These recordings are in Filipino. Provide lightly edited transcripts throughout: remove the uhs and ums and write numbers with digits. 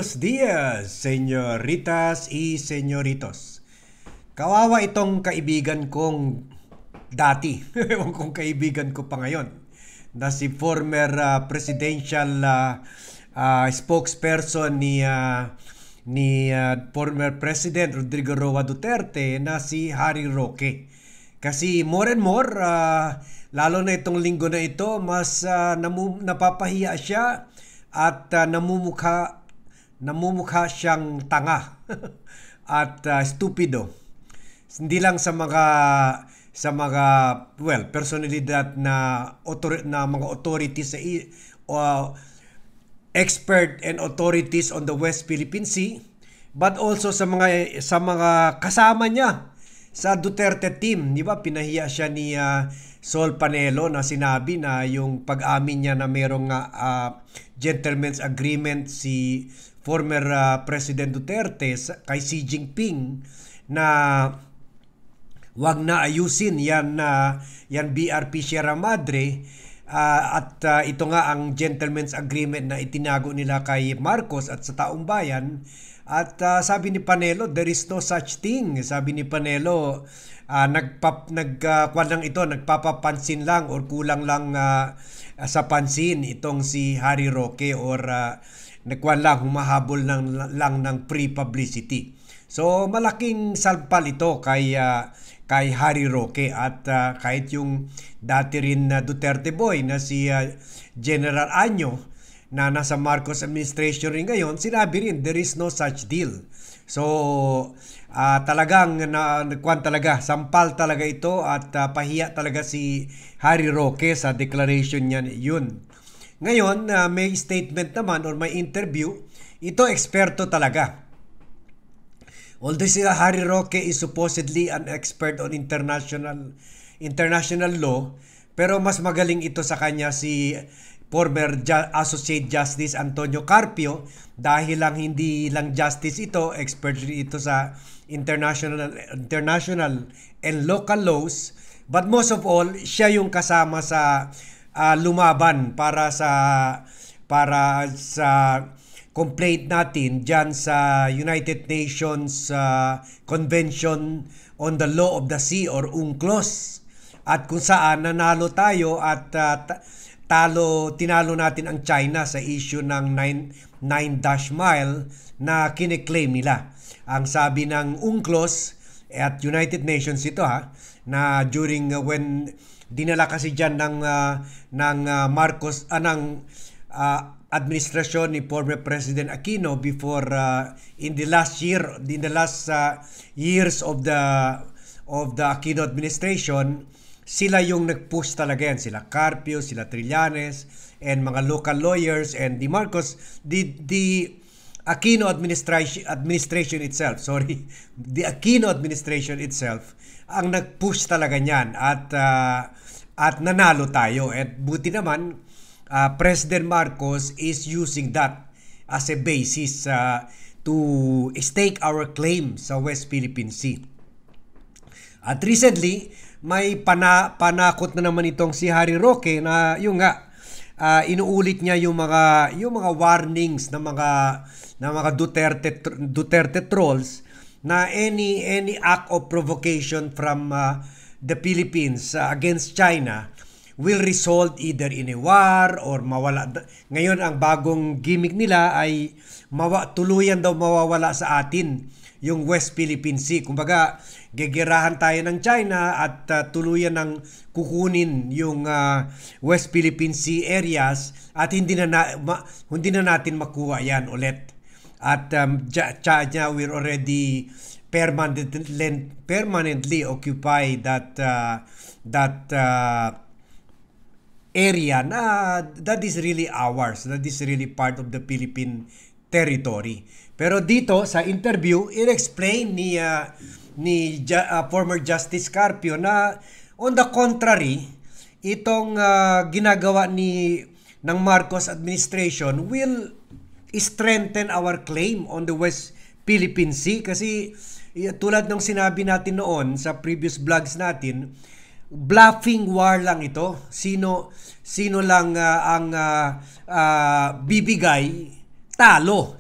Buenos días, señoritas y señoritos. Kawawa itong kaibigan kong dati, ewan kong kaibigan ko pa ngayon, na si former presidential spokesperson ni former President Rodrigo Roa Duterte na si Harry Roque. Kasi more and more, lalo na itong linggo na ito, mas napapahiya siya at namumukha siyang tanga at stupido. Hindi lang sa mga personalidad na mga authorities expert and authorities on the West Philippine Sea, but also sa mga kasama niya sa Duterte team. Di ba pinahiya siya ni Sol Panelo na sinabi na yung pag-amin niya na merong gentleman's agreement si former President Duterte kay Xi Jinping na wag na ayusin yan BRP Sierra Madre, at ito nga ang gentleman's agreement na itinago nila kay Marcos at sa taong bayan. At sabi ni Panelo, there is no such thing. Sabi ni Panelo, nagpapapansin lang or kulang lang sa pansin itong si Harry Roque, or humahabol lang ng pre-publicity. So malaking salpal ito kay Harry Roque, at kahit yung dati rin na Duterte boy na si General Año na nasa Marcos administration rin ngayon, sinabi rin there is no such deal. So talagang sampal talaga ito, at pahiya talaga si Harry Roque sa declaration niya yun. Ngayon may statement naman or may interview, ito eksperto talaga. Although si Harry Roque is supposedly an expert on international law, pero mas magaling ito sa kanya si former Associate Justice Antonio Carpio, dahil lang hindi lang justice ito, expert ito sa international and local laws, but most of all siya yung kasama sa lumaban para sa complaint natin dyan sa United Nations Convention on the Law of the Sea or UNCLOS, at kung saan nanalo tayo at tinalo natin ang China sa issue ng 9-mile na kiniklaim nila. Ang sabi ng UNCLOS at United Nations ito na during when dinala kasi dyan ng Marcos administrasyon ni former President Aquino before in the last years of the Aquino administration, sila yung nag-push talaga yan. Sila Carpio, sila Trillanes, and mga local lawyers, and the Aquino administration itself, the Aquino administration itself ang nag-push talaga niyan, at nanalo tayo. At buti naman President Marcos is using that as a basis to stake our claim sa West Philippine Sea. At recently, may panakot na naman itong si Harry Roque na inuulit niya yung mga warnings ng mga Duterte trolls na any act of provocation from the Philippines against China will result either in a war or mawala. Ngayon ang bagong gimmick nila ay tuluyan daw mawawala sa atin yung West Philippine Sea. Kumbaga, gegerahan tayo ng China at tuluyan ng kukunin yung West Philippine Sea areas, at hindi na natin makuha yan ulit. At China will already permanently occupy that area that is really ours, that is really part of the Philippine territory. Pero dito sa interview, in-explain ni former Justice Carpio na on the contrary, itong ginagawa ng Marcos administration will strengthen our claim on the West Philippine Sea. Kasi tulad ng sinabi natin noon sa previous vlogs natin, bluffing war lang ito. Sino lang ang bibigay talo.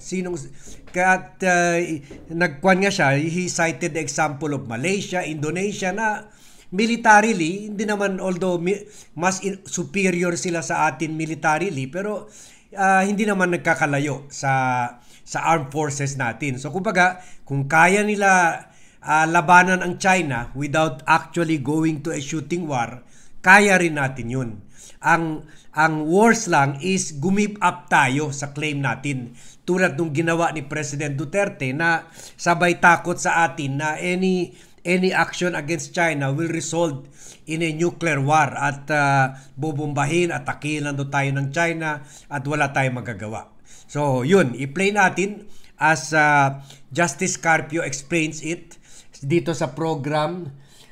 Nagkuhan nga siya, he cited the example of Malaysia, Indonesia na militarily, hindi naman, although mas superior sila sa atin militarily, pero hindi naman nagkakalayo sa armed forces natin. So kumbaga, kung kaya nila labanan ang China without actually going to a shooting war, kaya rin natin yun. Ang worst lang is gumip up tayo sa claim natin. Tulad nung ginawa ni President Duterte na sabay takot sa atin na any action against China will result in a nuclear war at bubombahin at takilan do tayo ng China at wala tayong magagawa. So yun, i-play natin as Justice Carpio explains it dito sa program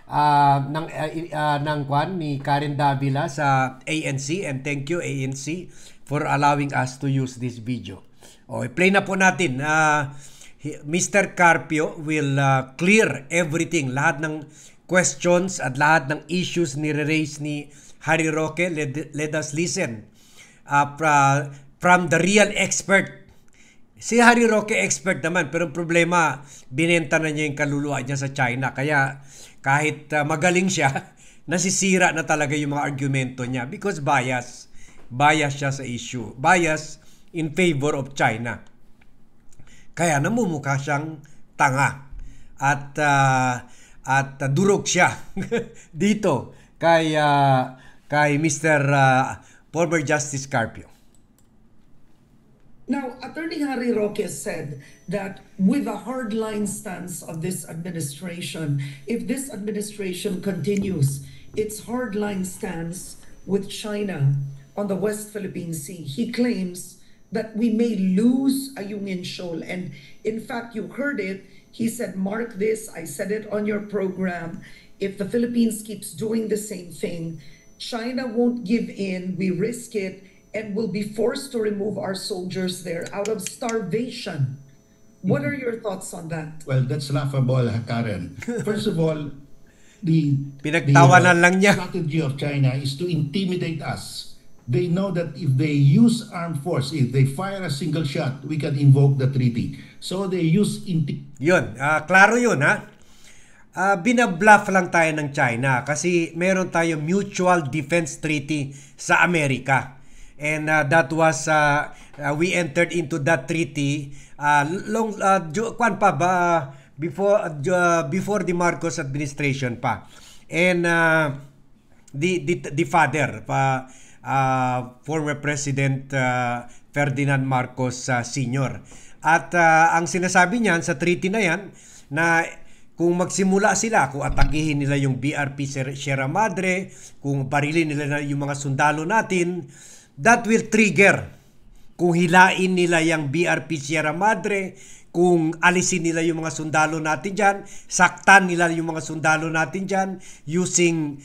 ng kwan ni Karen Davila sa ANC, and thank you ANC for allowing us to use this video. I-play na po natin. Mr. Carpio will clear everything, lahat ng questions at lahat ng issues ni-raise ni Harry Roque. Let us listen from the real expert. Si Harry Roque expert naman, pero ang problema, binenta na niya yung kaluluwa niya sa China. Kaya kahit magaling siya, nasisira na talaga yung mga argumento niya because bias siya sa issue. Bias in favor of China. Kaya namumukha siyang tanga at durog siya dito kay Mr. Former Justice Carpio. Now, Attorney Harry Roque said that with the hardline stance of this administration, if this administration continues its hardline stance with China on the West Philippine Sea, he claims that we may lose Ayungin Shoal. And in fact, you heard it. He said, mark this, I said it on your program. If the Philippines keeps doing the same thing, China won't give in, we risk it, and will be forced to remove our soldiers there out of starvation. What are your thoughts on that? Well, that's laughable, Karen. First of all, the strategy of China is to intimidate us. They know that if they use armed force, if they fire a single shot, we can invoke the treaty. So they use Yun, klaro yun ha. Binabluff lang tayo ng China kasi meron tayo mutual defense treaty sa Amerika. And that was we entered into that treaty before the Marcos administration pa. And the father former President Ferdinand Marcos Sr. At ang sinasabi niyan sa treaty na yan na kung magsimula sila, kung atakihin nila yung BRP Sierra Madre, kung barilin nila yung mga sundalo natin, that will trigger. Kung hilain nila yung BRP Sierra Madre, kung alisin nila yung mga sundalo natin dyan, saktan nila yung mga sundalo natin dyan, using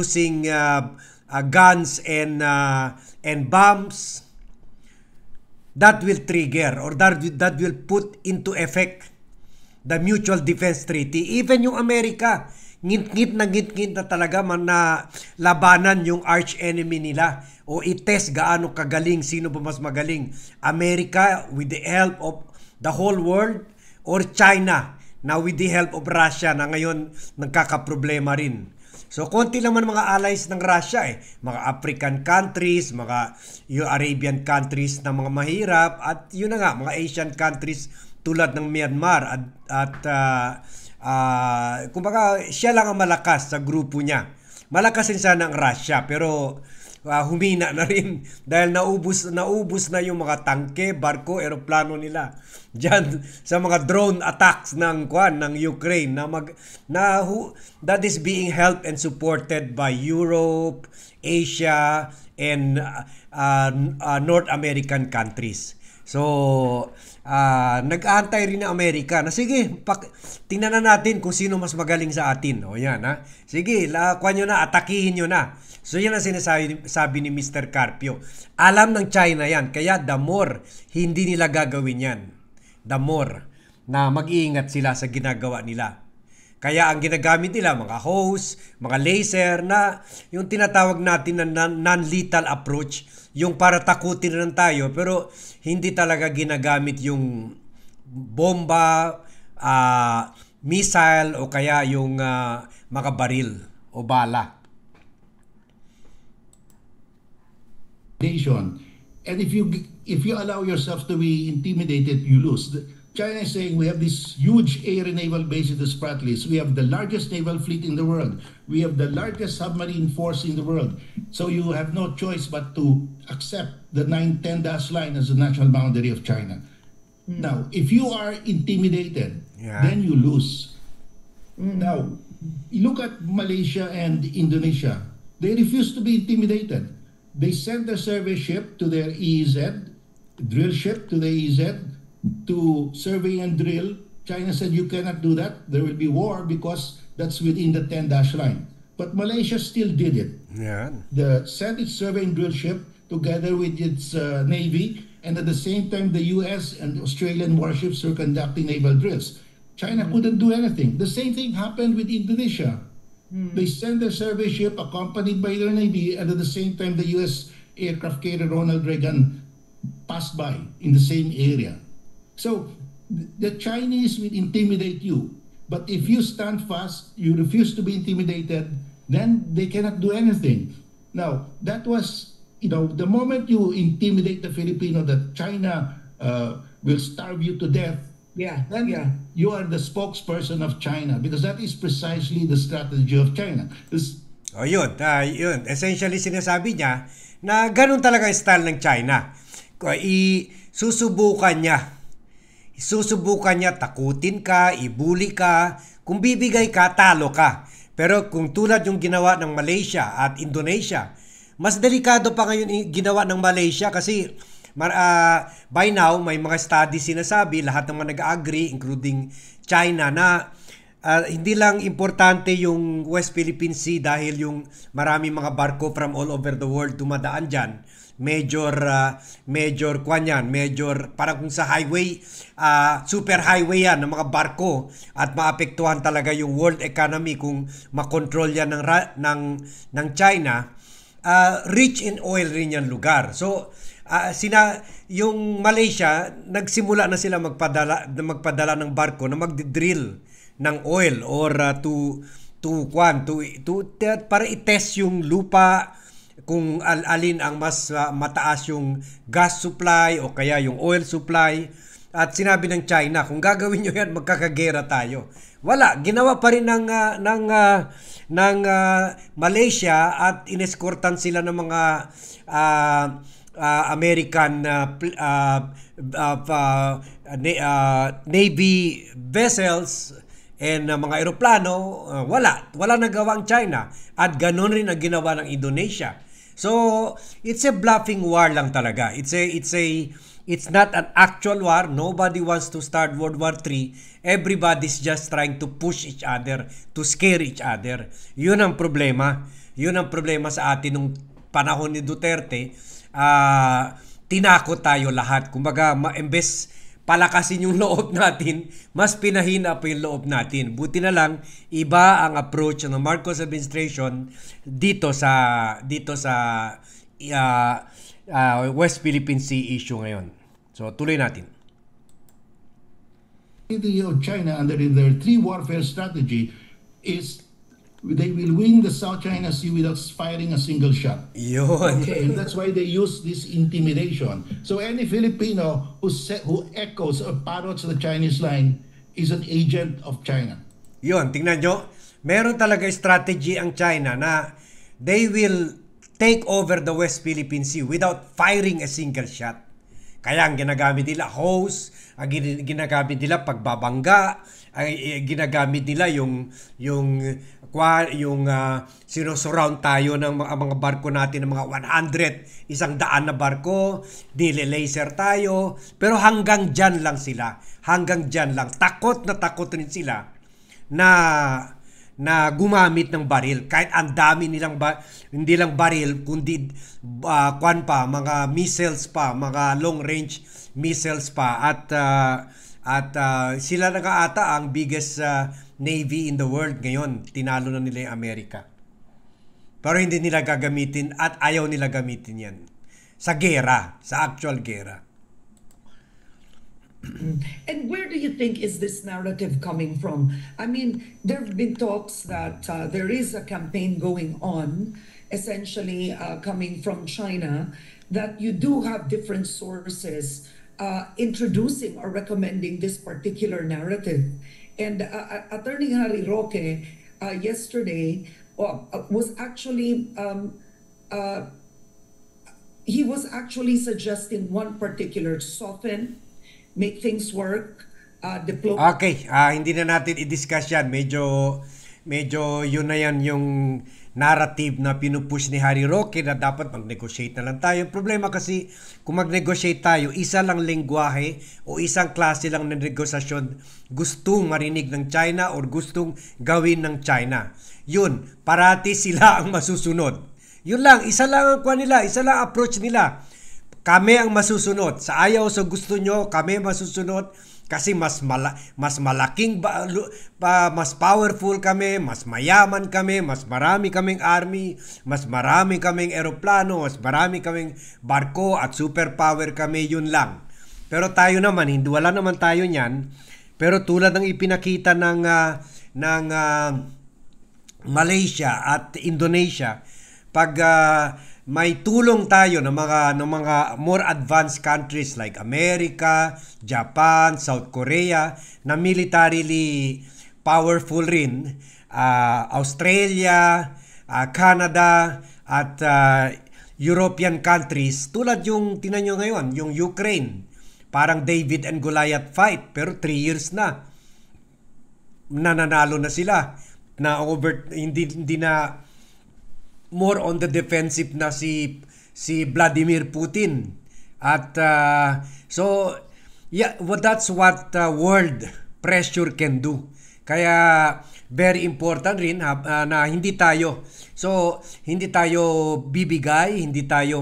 guns and bombs, that will trigger or that will put into effect the Mutual Defense Treaty. Even yung Amerika, ngit-ngit na talaga na labanan yung arch enemy nila o itest gaano kagaling, sino ba mas magaling, Amerika with the help of the whole world or China na with the help of Russia na ngayon nagkakaproblema rin. So konti naman mga allies ng Russia mga African countries, mga Arabian countries na mga mahirap at yun na nga mga Asian countries tulad ng Myanmar at kumbaga siya lang ang malakas sa grupo niya. Malakas din sana ang Russia pero humina na rin dahil naubos na yung mga tangke, barko, eroplano nila diyan sa mga drone attacks ng Ukraine that is being helped and supported by Europe, Asia and North American countries. So nag-aantay rin ng Amerika na sige, tingnan na natin kung sino mas magaling sa atin. O yan ha. Sige, kuha nyo na, atakihin nyo na. So yan ang sinasabi ni Mr. Carpio. Alam ng China yan, kaya the more hindi nila gagawin yan. The more na mag-iingat sila sa ginagawa nila. Kaya ang ginagamit nila, mga hose, mga laser, na yung tinatawag natin na non-lethal approach, yung para takutin lang tayo, pero hindi talaga ginagamit yung bomba, missile, o kaya yung mga baril o bala. And if you allow yourself to be intimidated, you lose. China is saying we have this huge air and naval base in the Spratlys. We have the largest naval fleet in the world. We have the largest submarine force in the world. So you have no choice but to accept the 9-10 dash line as the national boundary of China. Now, if you are intimidated, then you lose. Now, look at Malaysia and Indonesia. They refuse to be intimidated. They sent their survey ship to their EEZ, drill ship to the EEZ, to survey and drill. China said you cannot do that. There will be war because that's within the 10 dash line. But Malaysia still did it. The sent its survey and drill ship together with its navy, and at the same time the US and Australian warships were conducting naval drills. China couldn't do anything. The same thing happened with Indonesia. They sent their survey ship accompanied by their navy, and at the same time the US aircraft carrier Ronald Reagan passed by in the same area. So the Chinese will intimidate you, but if you stand fast, you refuse to be intimidated, then they cannot do anything. Now, that was, the moment you intimidate the Filipino that China will starve you to death, then you are the spokesperson of China, because that is precisely the strategy of China. Yun. Essentially, sinasabi niya na ganun talaga ang style ng China. Susubukan niya, takutin ka, ibuli ka, kung bibigay ka, talo ka. Pero kung tulad yung ginawa ng Malaysia at Indonesia, mas delikado pa ngayon ginawa ng Malaysia kasi by now, may mga studies sinasabi, lahat ng mga nag-agree, including China, na hindi lang importante yung West Philippine Sea dahil yung maraming mga barko from all over the world dumadaan dyan. Major parang kung sa highway, super highway yan ng mga barko, at maapektuhan talaga yung world economy kung makontrol yan ng China. Rich in oil rin yan lugar. So yung Malaysia, nagsimula na sila magpadala ng barko na magdi-drill ng oil or para i-test yung lupa, kung alin ang mas mataas yung gas supply o kaya yung oil supply. At sinabi ng China, kung gagawin nyo yan, magkakagera tayo. Wala, ginawa pa rin ng Malaysia, at ineskortan sila ng mga American Navy vessels and mga eroplano. Wala nagawa ang China, at ganun rin ang ginawa ng Indonesia. So it's a bluffing war lang talaga. It's not an actual war. Nobody wants to start World War III. Everybody's just trying to push each other, to scare each other. Yun ang problema. Yun ang problema sa atin nung panahon ni Duterte. Tinakot tayo lahat. Kumbaga, imbes palakasin yung loob natin, mas pinahina pa yung loob natin. Buti na lang, iba ang approach ng Marcos administration dito sa West Philippine Sea issue ngayon. So, tuloy natin. Of China under their three warfare strategy is they will win the South China Sea without firing a single shot. Yun. Okay, and that's why they use this intimidation. So any Filipino who echoes or parrots the Chinese line is an agent of China. Yun, tingnan nyo. Meron talaga strategy ang China na they will take over the West Philippine Sea without firing a single shot. Kaya ang ginagamit nila hose, ang ginagamit nila pagbabangga, ang ginagamit nila yung sinosurround tayo ng mga barko natin ng mga 100, 100 na barko, nile-laser tayo, pero hanggang dyan lang sila. Hanggang dyan lang. Takot rin sila na na gumamit ng baril. Kahit ang dami nilang hindi lang baril, kundi mga missiles pa, mga long range missiles pa. At sila na nga ata ang biggest navy in the world ngayon. Tinalo na nila yung Amerika. Pero hindi nila gagamitin at ayaw nila gamitin yan. Sa gera, sa actual gera. And where do you think is this narrative coming from? I mean, there have been talks that there is a campaign going on, essentially coming from China, that you do have different sources introducing or recommending this particular narrative. And Attorney Harry Roque yesterday was actually he was actually suggesting one particular soften, make things work, Okay, hindi na natin i-discuss yan. Medyo yun na yan yung narrative na pinupush ni Harry Roque na dapat mag-negotiate na lang tayo. Yung problema kasi, kung mag-negotiate tayo, isa lang lengguwahe o isang klase lang ng negosasyon gustong marinig ng China or gustong gawin ng China. Yun, parati sila ang masusunod. Yun lang, isa lang ang kuha nila, isa lang approach nila. Kami ang masusunod. Sa ayaw sa gusto nyo, kami masusunod kasi mas malaking mas powerful kami, mas mayaman kami, mas marami kaming army, mas marami kaming eroplano, mas marami kaming barko at superpower kami, yun lang. Pero tayo naman, hindi wala naman tayo niyan. Pero tulad ng ipinakita ng Malaysia at Indonesia, pag may tulong tayo ng mga more advanced countries like America, Japan, South Korea na militarily powerful rin, Australia, Canada at European countries, tulad yung tinan nyo ngayon, yung Ukraine, parang David and Goliath fight, pero 3 years na nananalo na sila, na hindi na more on the defensive na si Vladimir Putin. At so yeah, that's what world pressure can do. Kaya very important rin na hindi tayo bibigay, hindi tayo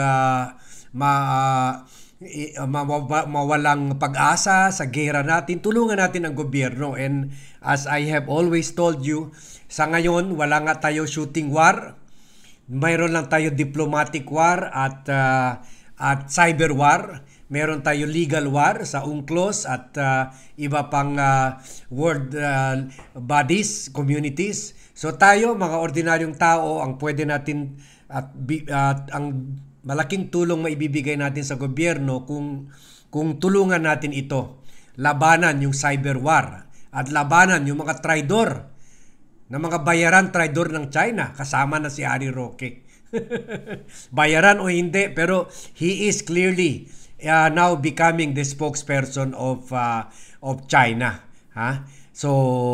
mawalang pag-asa sa gera natin. Tulungan natin ang gobyerno. And as I have always told you, sa ngayon wala nga tayo shooting war. Mayroon lang tayo diplomatic war at cyber war. Meron tayo legal war sa UNCLOS at iba pang world bodies, communities. So tayo, mga ordinaryong tao, ang pwede natin at ang malaking tulong maibibigay natin sa gobyerno kung tulungan natin ito. Labanan yung cyber war at labanan yung mga traidor na mga bayaran traidor ng China, kasama na si Harry Roque. Bayaran o hindi, pero he is clearly now becoming the spokesperson of China. So,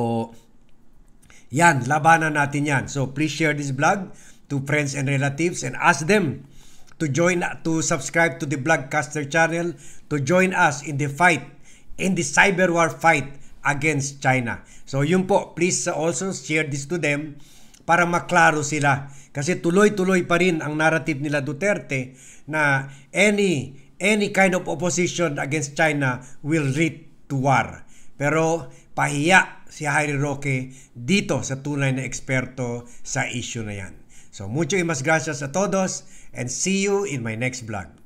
yan, labanan natin yan. So, please share this vlog to friends and relatives and ask them to subscribe to the Vlogcaster channel, to join us in the fight, in the cyber war fight against China. So yun po, please also share this to them para maklaro sila. Kasi tuloy-tuloy pa rin ang narrative nila Duterte na any kind of opposition against China will lead to war. Pero pahiya si Harry Roque dito sa tunay na eksperto sa issue na yan. So mucho y mas gracias a todos and see you in my next vlog.